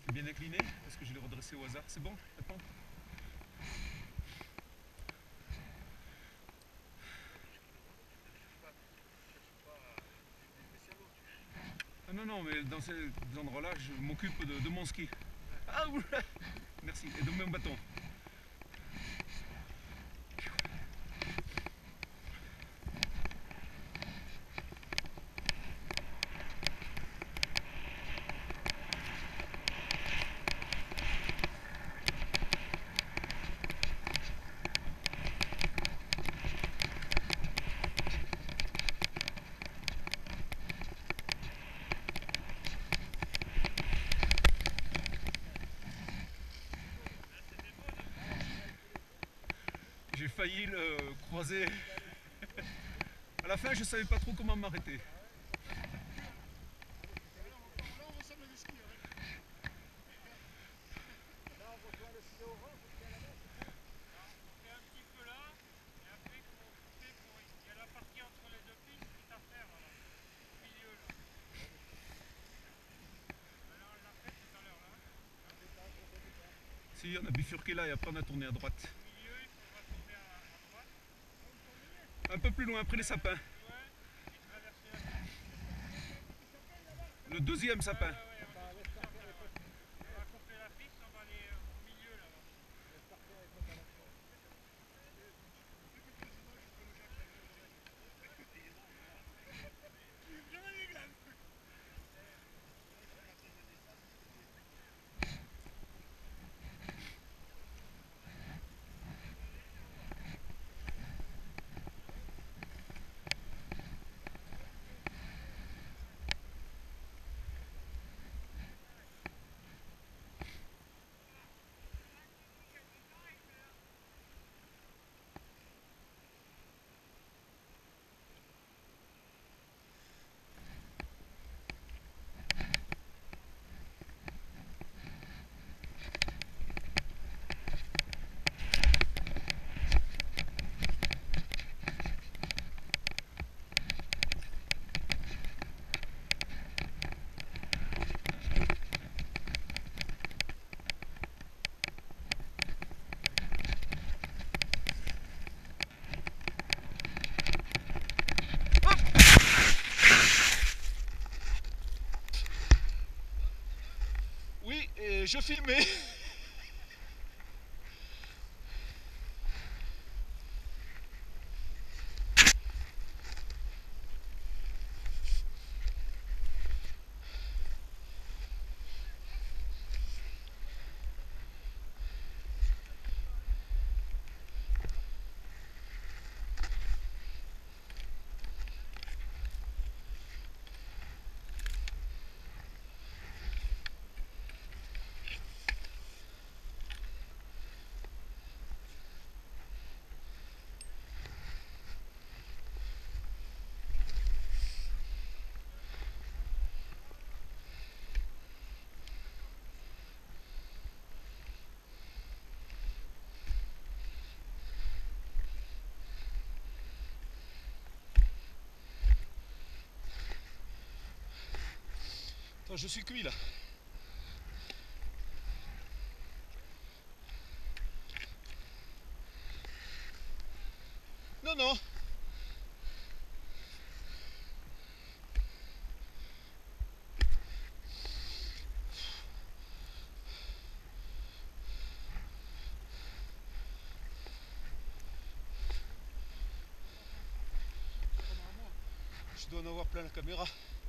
Bien incliné, parce que je l'ai redressé au hasard. C'est bon maintenant? Ah non, non, mais dans ces endroits-là, je m'occupe de mon ski. Ah oula. Merci, et de mon bâton. J'ai failli le croiser. À la fin, je savais pas trop comment m'arrêter. Si, on a bifurqué là et après on a tourné à droite. Un peu plus loin, après les sapins. Le deuxième sapin. Oui, et je filmais. Attends, je suis cuit là. Non, non. Je dois en avoir plein la caméra.